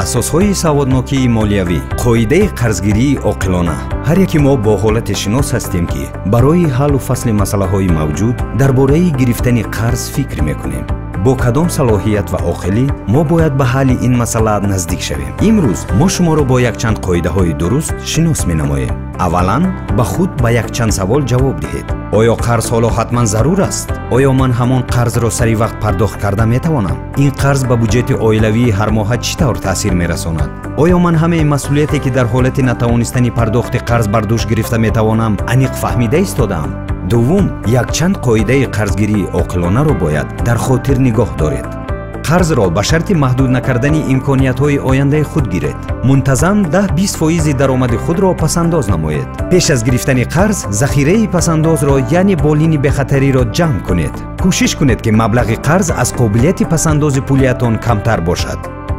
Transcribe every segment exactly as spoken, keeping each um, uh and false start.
اساسهای سوادناکی مالیوی، قاعده قرضگیری عاقلانه. هر یکی ما با حالت شناس هستیم که برای حل و فصل مسئله های موجود درباره گرفتن قرض فکر میکنیم. با کدام صلاحیت و عاقلی ما باید به حل این مسئله نزدیک شویم. امروز ما شما را با یک چند قاعده های درست شناس می‌نماییم. اولا به خود به یک چند سوال جواب دهید. آیا قرض حالا حتما ضرور است؟ آیا من همان قرض را سری وقت پرداخت کرده میتوانم؟ این قرض به بودجت عائلوی هر ماه چطور تاثیر میرساند؟ آیا من همه مسئولیتی که در حالت نتوانستن پرداخت قرض بر دوش گرفته میتوانم عمیق فهمیده ایستادم؟ دوم، یک چند قاعده قرضگیری عاقلانه را باید در خاطر نگاه دارید. قرض را به شرط محدود نکردن امکانیت‌های آینده خود گیرید. منتظم ده بیست فایز درآمد خود را پسنداز نمایید. پیش از گرفتن قرض، ذخیره پسنداز را یعنی بالین بخطری را جمع کنید. کوشش کنید که مبلغ قرض از قابلیت پسنداز پولیتان کمتر باشد.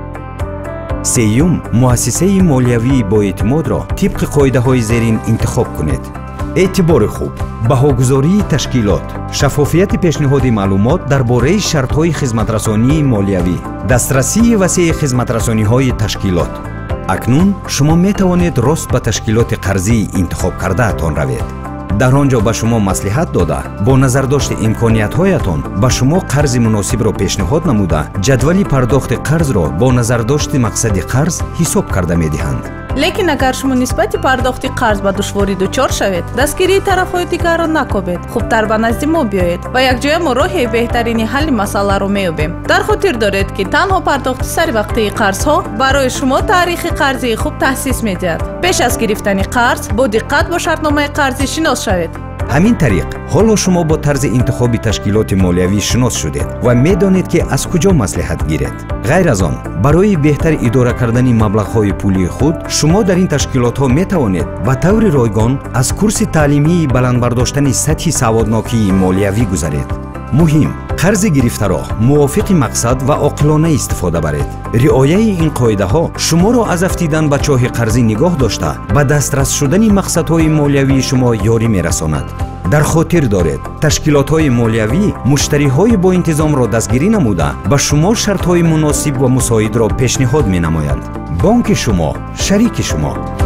سوم، مؤسسه مالیوی با اعتماد را طبق قاعده‌های زیرین انتخاب کنید. اعتبار خوب، بهاگذاری تشکیلات، شفافیت پیشنهاد معلومات درباره شرط‌های خدمترسانی مالیوی، دسترسی وسیع خدمترسانی‌های تشکیلات. اکنون شما می توانید راست به تشکیلات قرضی انتخاب کرده تان روید. در آنجا به شما مصلحت داده با نظر داشت امکانیت‌هایتان به شما قرض مناسب را پیشنهاد نموده جدول پرداخت قرض را با نظر داشت مقصد قرض حساب کرده می دهند. لیکن اگر شما نسبت پرداخت قرض به دشواری دچار شوید، دستگیری طرف‌های دیگر را نکوبید. خوبتر به نزد ما بیایید و یک جای ما راه بهترین حل مسئله را می‌یابیم. در خاطر دارید که تنها پرداخت سری وقتی قرض‌ها برای شما تاریخ قرضی خوب تأسیس می‌دهد. پیش از گرفتن قرض با دقت با شرطنامه قرضی شناس شوید. همین طریق حالا شما با طرز انتخاب تشکیلات مالیوی شناس شدید و می‌دانید که از کجا مصلحت گیرید. غیر از آن، برای بهتر اداره کردن مبلغ‌های پولی خود، شما در این تشکیلات‌ها می‌توانید به طور رایگان از کورس تعلیمی بلند برداشتن سطح سوادناکی مالیوی گذرید. مهم، قرض گرفته را موافق مقصد و عاقلانه استفاده برید. رعایت این قاعده ها شما را از افتیدن به چاه قرضی نگاه داشته به دسترس شدن مقصدهای مالیوی شما یاری می‌رساند. در خاطر دارید تشکیلات های مالیوی مشتری های با انتظام را دستگیری نموده به شما شرط های مناسب و مساعد را پیشنهاد می نمایند. بانک شما، شریک شما.